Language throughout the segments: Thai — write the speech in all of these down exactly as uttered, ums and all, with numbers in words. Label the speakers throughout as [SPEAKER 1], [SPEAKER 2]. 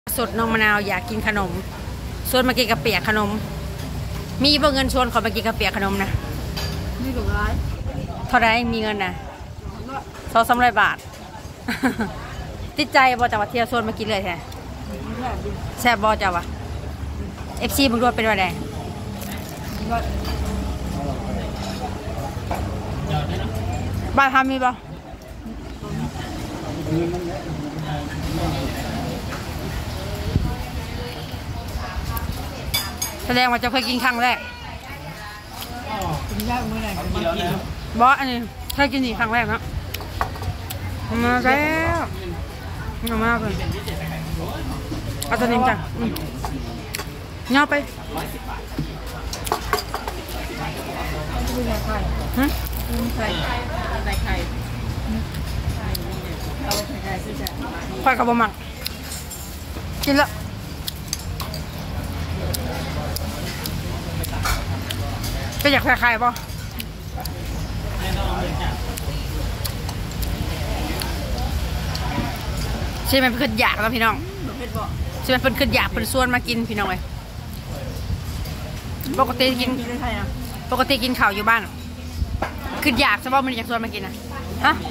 [SPEAKER 1] สุดน้องมะนาวอยากกินขนมชวนมากินกระเปียกขนมมีบ่เงินชวนขอมากินกระเปียกขนมนะ
[SPEAKER 2] มีหลงร้าย
[SPEAKER 1] เท่าไรมีเงินนะสองสามร้อยบาทติดใจบอจากว่าเที่ยวชวนมากินเลยแท้แซ่บบอจากว่าเอฟซีมึงด้วยเป็นว่าไงบ้านทำมีบ่แสดงว่าจะเคยกินครั้งแรก
[SPEAKER 2] กินยากเมื่อไหร่มากิน
[SPEAKER 1] บอสอันนี้เคยกินอีกครั้งแรกนะมาแล้วมามาเลยเอาตัวนี้จังเงาไป
[SPEAKER 2] ไข่
[SPEAKER 1] ฮะ
[SPEAKER 2] ไข่ใส่ไข่เอาไข่ไข่ซื้อจาก
[SPEAKER 1] ไข่กับบะหมี่กินละก็อยากใครๆป่ะใช่ไหมเพื่อนอยากแล้วพี่น้องใช่ไหมเพื่อนขึ้นอยากเพื่อนส่วนมากินพี่น้องเลยปกติกินปกติกินข้าวอยู่บ้านขึ้นอยากใช่ป่ะมันอยากส่วนมากินนะฮะ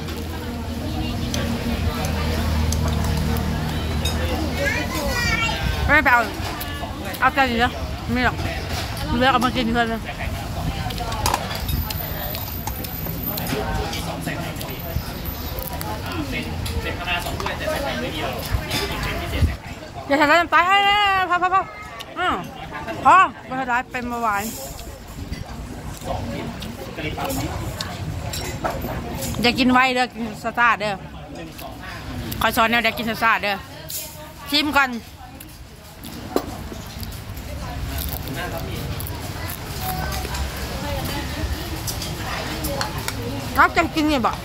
[SPEAKER 1] ไม่ไปเอาเอาใจดีแล้วไม่หรอกเลือกเอามากินเพื่อนเลยอย่าทำร้ายน้ำตาให้นะพ่อพ่อพ่ออือพ่อไม่ทำร้ายเป็นเบาหวานอย่ากินไวเด้อกินซาซาเด้อคอยสอนแนวเด็กกินซาซาเด้อชิมก่อนน้ำจะกินเนี่ยบ่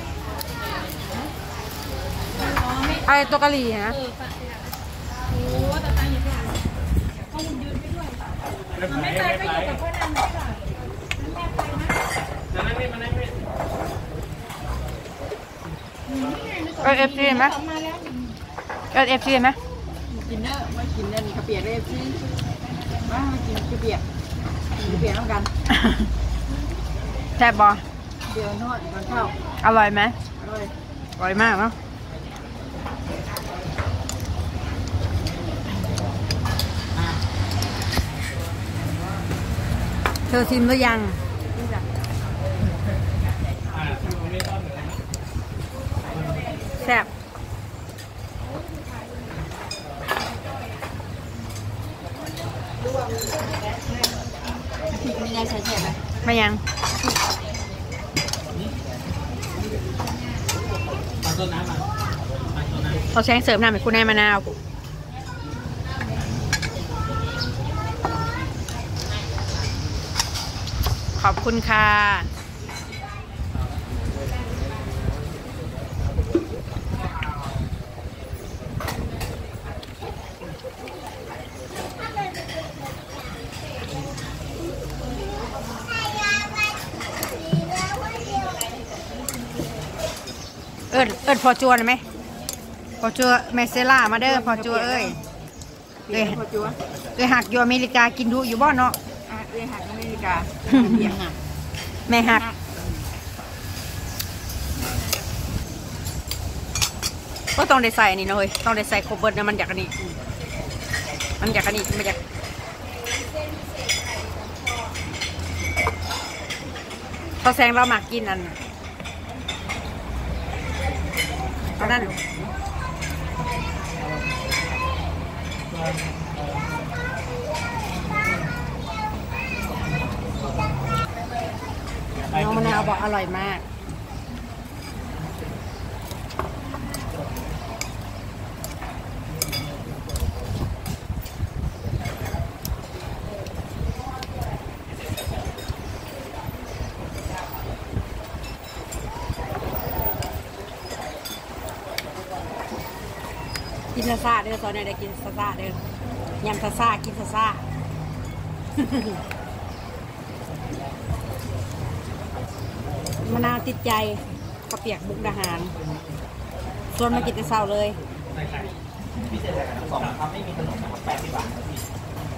[SPEAKER 1] ไอตัวกะหรี่นะ
[SPEAKER 2] ไม่ตายก็อยู่กับพ่อนันไม่หรอ
[SPEAKER 1] เออเอฟซีไหมเออเอฟซีไหม
[SPEAKER 2] กินเนอะไม่กินเนอะนี่กระเปียกเอฟซีมากินกระเปียกกระเปียกต้องกัน
[SPEAKER 1] แซ่บบอ
[SPEAKER 2] เดี๋ยวนวดก่อนเข้า
[SPEAKER 1] อร่อยไหม
[SPEAKER 2] อร่อย
[SPEAKER 1] อร่อยมากเนาะเธอชิมหรือยังแซ่บ
[SPEAKER 2] ไม่ได้ใช้แฉะไหม
[SPEAKER 1] ไม่ยังเขาแซงเสริมน้ำให้คุณนายมะนาวขอบคุณค่ะเอิญเอิญพอจวนไหมพอจัวเมเซล่ามาเด้อพอจัวเอ้ยเอ้ย
[SPEAKER 2] พอจัว
[SPEAKER 1] เอ้ยหักอยู่อเมริกากินดูอยู่บ้านเนาะ
[SPEAKER 2] เอ้ยหักอเมริกาเบียงอ่ะ
[SPEAKER 1] แม่หักก็ต้องได้ใส่นี่นะเฮ้ยต้องได้ใส่โคเบิร์ตนะมันอยากอันนี้มันอยากอันนี้มันอยากพอแซงเราหมักกินอันตอนนั้นน้องมะนาวบอกอร่อยมากกินซาซาเด้อตอนนี้ได้กินซาซาเด้อยำซาซากินซาซามะนาวติดใจข้าวเปียกบุกดาหารส่วนมากินแต่เช้าเลย
[SPEAKER 3] พิเศษอะไรกันทั้งสองนะครับไม่มีขนมนะครับแปดสิบบาทครับพี่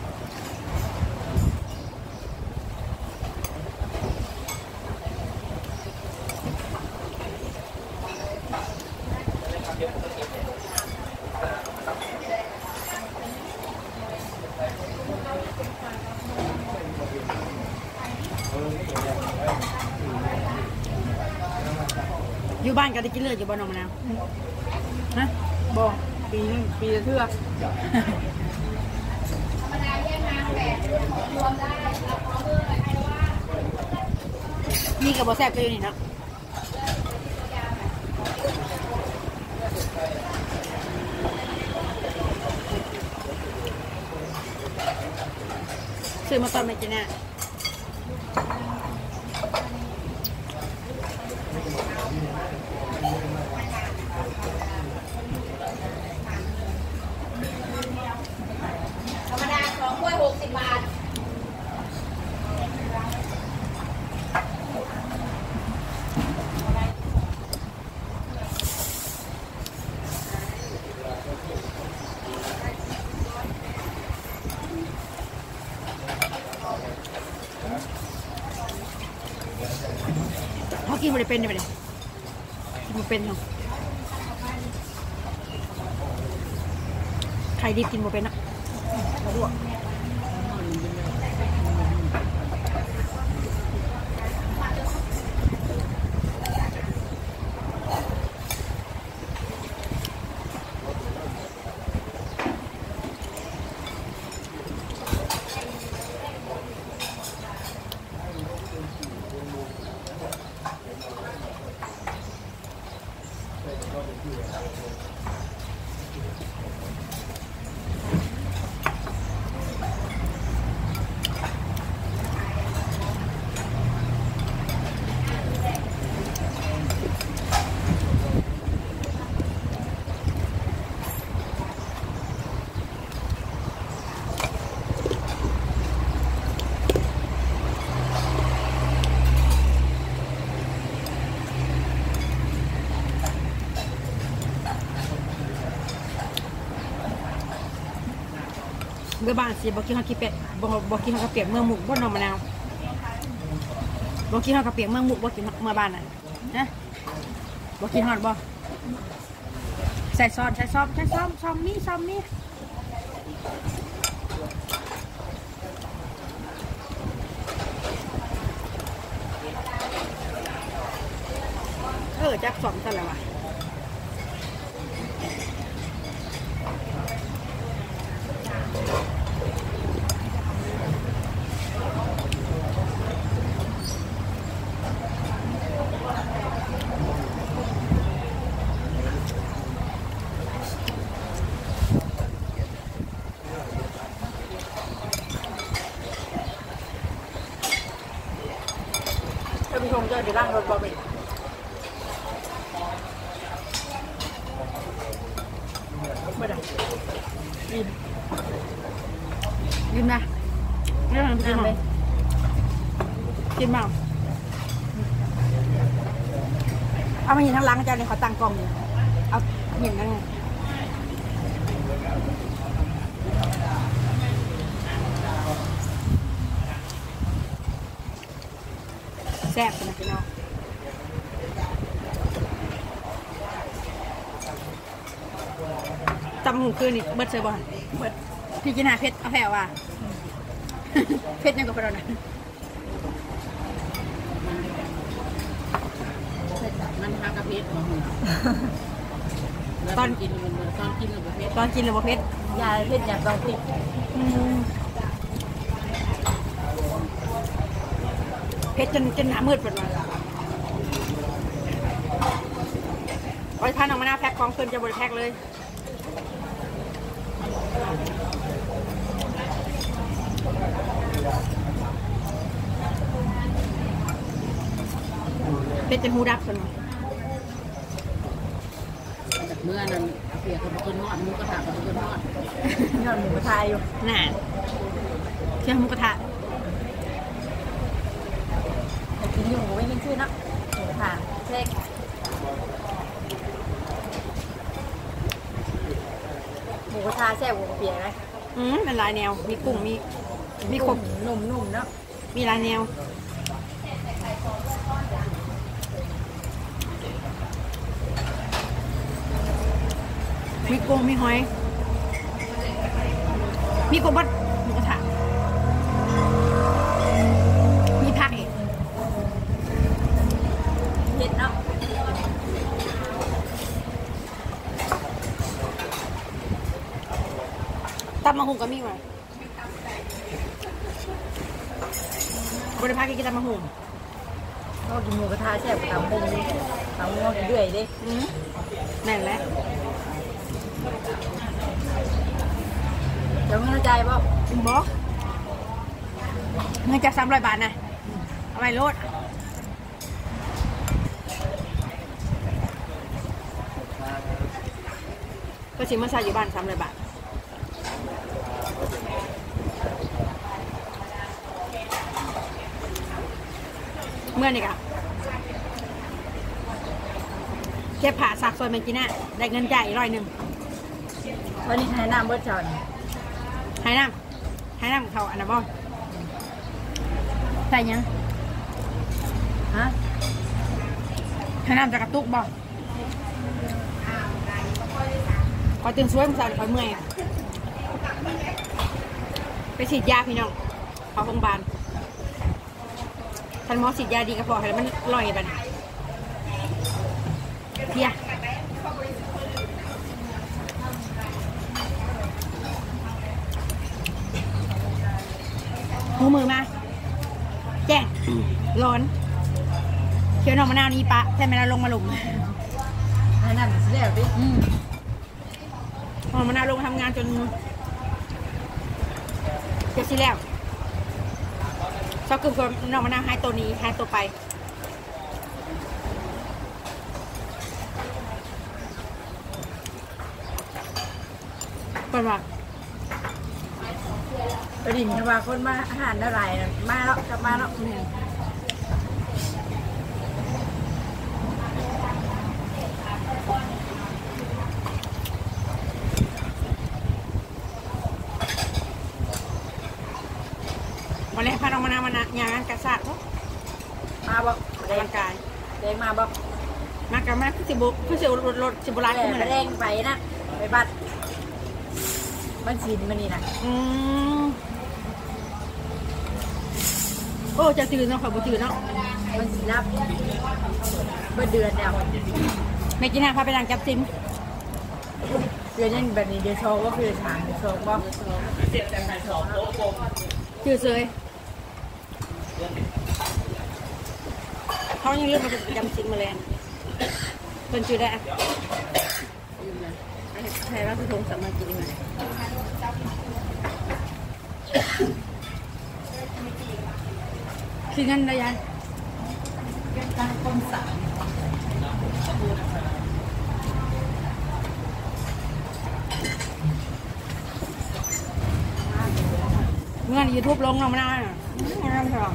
[SPEAKER 1] อยู่บ้านก็ได้กินเลยอยู่บ้านน้องมะนาวฮะ
[SPEAKER 2] บอกปีนึงปีละเทื่อ
[SPEAKER 1] มีกับบอแซ่บก็อยู่นี่เนาะซื้อมาตอนไม่กินเนี่ยธรรมดาสองถ้วยหกสิบบาทเขากินบริเป็นได้ไหมเนี่ยกินบริเป็นเหรอใครดีกินบริเป็นอ่ะมาด้วยเมื่อบ้านสิบอกกินข้าวกีเป็ดบอกบอกกินข้าวกระเปียกเมื่อหมูบ่นมะนาวบอกกินข้าวกระเปียกเมื่อหมูบอกกินเมื่อบ้านน่ะนะบอกกินฮอดบ่ใส่ซอสใส่ซอสใส่ซอสซอมนี่ซอมนี่เออจักสองกันแล้วว่ะท่านผู้ชมจะอยู่ล่างรถบอเบนไม่ได้ยินยินนะเรื่องกินไหมกินเปล่าเอามาหินทั้งล้างอาจารย์เนี่ยเขาตั้งกล้องอยู่เอาหินนั่งแซ่บนะพี่น้องตำหูคืนนี่เบิดเซอร์บอลเบิดพี่กินหาเพชรเอาแผ่ว่ะเพชรยังกับเรานะ
[SPEAKER 2] มันหากระเพชรตอนกินตอนกินหรือเพชร
[SPEAKER 1] ตอนกินหรือเพชร
[SPEAKER 2] ยาเพชรยาตอนติด
[SPEAKER 1] เพชรจนจนหนามืดเป็นวันไว้พาน้องมาหน้าแพ็คของคืนจะบริแพ็คเลยเพชรจะหูดับเป็นวัน
[SPEAKER 2] เมื่อนั้นเสียกับต้นนอดมุกกระถางกับต้นนอดนอดหมูกระทะอยู่
[SPEAKER 1] น่ะเที่ยวหมูกระทะ
[SPEAKER 2] กินอยู่ไม่ยินชื่อนะหมูกระทะเล็กหมูมูกระทะแซ่บกว่าเปียกนะ
[SPEAKER 1] อืมเป็นหลายแนวมีกุ้งมีมีครบ
[SPEAKER 2] นุ่มๆเนาะ
[SPEAKER 1] มีหลายแนวมีกุ้งมีหอยมีกบบัดหมูกระทะมีผักอีก
[SPEAKER 2] เผ็ดเนาะ
[SPEAKER 1] ตำมะฮุงก็มีไว้บริภาคกินตำมะฮุง
[SPEAKER 2] ก็กินหมูกระทะแซ่บกว่าตำมุงตำมุงกินเรื่อยดิ
[SPEAKER 1] อืมแน่นแล้ว
[SPEAKER 2] เดี๋ยวเงินใจบ่
[SPEAKER 1] คุณบอกเงินจากสามร้อยบาทนะเอาไปโลดก็ชิมมาใส่อยู่บ้านสามร้อยบาทเมื่อนี่กะเก็บผ่าสักซอยเมกิน่าได้เงินจ่ายอีกร้อยหนึ่ง
[SPEAKER 2] วันนี้ให้น้ำเบิดชอน
[SPEAKER 1] ให้น้ำให้น้ำเขาอันนั้นบ่ใส่ยัง
[SPEAKER 2] ฮะ
[SPEAKER 1] ให้น้ำจากกระตุกบ่คอยตื่นช่วยมึงใส่คอยเมื่อยไปฉีดยาพี่น้องเขาโรงพยาบาลท่านหมอฉีดยาดีก็พอให้มันลอยไปนะเพียหูมือมาแจ้งร้อนเคี้ยวหน่อมะนาวนี่ปะใช่ไหมเราลงมาหลุม
[SPEAKER 2] ให้น้ำเสียดิ
[SPEAKER 1] อืมหน่อมะนาวลงทำงานจนเจ็บสิแล้วชอบกึ่งกับหน่อมะนาวหายตัวนี้หายตัวไปเป็นว่า
[SPEAKER 2] ไปดินว่าคนมาอาหารอะไรมาแล้วกลับมาแล้ว
[SPEAKER 1] วันแรกพาน้องมานาวมานะงานกระซาดเนาะ
[SPEAKER 2] มาบ่
[SPEAKER 1] ออกกำลังกาย
[SPEAKER 2] แดงมาบ่
[SPEAKER 1] มากกันมากคือสิบุคือสิรถรถสิบุรั
[SPEAKER 2] ร้าน
[SPEAKER 1] ขึ้นมา
[SPEAKER 2] แด
[SPEAKER 1] เลย
[SPEAKER 2] งไปนะไปบัดมันชินมันนี่นะ
[SPEAKER 1] อืมโอ้จะตื่นเนาะขอยบุตื่นเนาะ
[SPEAKER 2] มันสิรับเมื่อเดือนแล้ว
[SPEAKER 1] ไม่กินอาหารพาไปล้างจับซิม
[SPEAKER 2] เดือนนี้แบบนี้เดือนโชว์ก็คือถามเดือนโชว์บ่
[SPEAKER 1] จืดเลยเขายังเลือกมาจำซิมมาเลยเป็นจืดได้ใครว่าคือทงสามัคคีมาคือเงินระยะ
[SPEAKER 2] ตั้งต้นสาม
[SPEAKER 1] เงินยูทูบลงเราไม่ได้งานสอง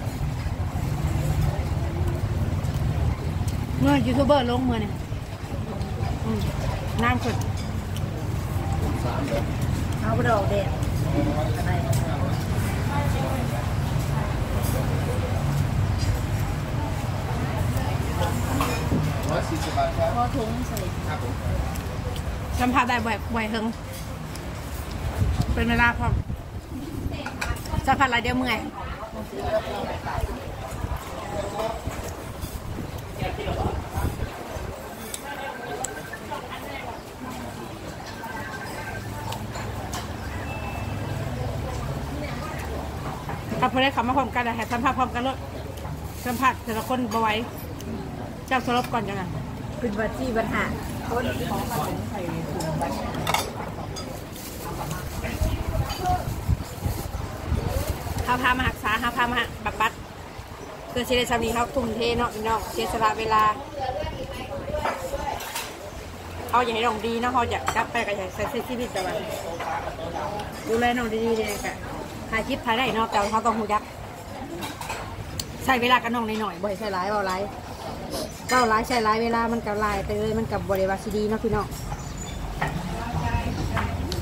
[SPEAKER 1] เงินยูทูบเบอร์ลงมือเนี่ยน้ำขึ้น
[SPEAKER 2] เอาไปดอกแดงอะไร
[SPEAKER 4] ร้อยสี่สิบบาทครับ
[SPEAKER 2] พอถุงใส่
[SPEAKER 4] ครับผม
[SPEAKER 1] สัมผัสได้บ่อยบ่อยเฮงเป็นเวลาพร้อมสัมผัสอะไรเดียวเมื่อยถ้าเพื่อนเขามาพร้อมกันแต่สัมผัสพร้อมกันเลยสัมผัสแต่ละคนบ่ไหวจับสลบก่อนจังไง
[SPEAKER 2] เป็นวัดที่ปัญหาคนของขนมไข่ถุง
[SPEAKER 1] เขาพามาหักษาเขาพามาบักบัดคือเชลซามีเขาทุ่มเทเนาะพี่น้องเสียสละเวลาเขาอยากให้น้องดีเนาะเขาอยากกลับไปกับอยากใช้ชีวิตแต่ว่าดูแลน้องดีๆเลยกะถ่ายคลิปถ่ายได้เนาะแต่เขาต้องหูยักใช้เวลากับน้องหน่อยๆบ่อยใช้หลายเบาหลายเบาหลายใช้หลายเวลามันกับลายไปเลยมันกับบริวารซีดีเนาะพี่น้อง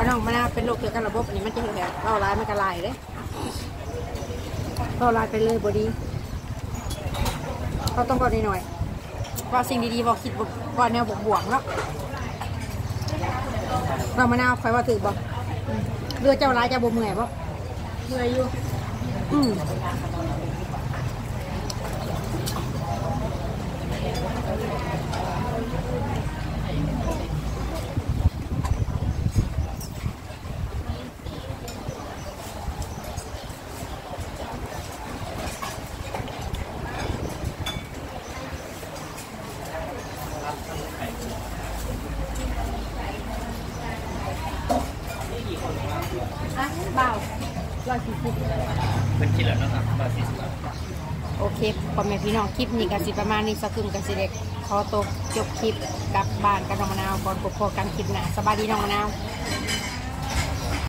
[SPEAKER 1] น้องมะนาวเป็นโรคเกี่ยวกับระบบอันนี้มันจะเห็นแบบเราลายมันก็ลายเลยเราลายไปเลยบอดีเราต้องบอกหน่อยๆว่าสิ่งดีๆบอกคิดว่าแนวบวกๆเนาะเรามะนาวคอยว่าถือบอกเรือเจ้าร้ายจะบ่เมื่อยบอก
[SPEAKER 2] เมื่อยอยู่
[SPEAKER 1] อืมอ่ะเบาร้อยสี่สิบ
[SPEAKER 3] เป็นคิดแล้วนะครับบาทสี่สิบบาท
[SPEAKER 1] โอเคพ่อแม่พี่น้องคลิปนี้ก็สิประมาณนี้สักครึ่งกับสิเด็กขอตกจบคลิปกลับบ้านกับน้องมะนาวก่อนพบกันคลิปหน้าสบายดีน้องมะนาว
[SPEAKER 2] ส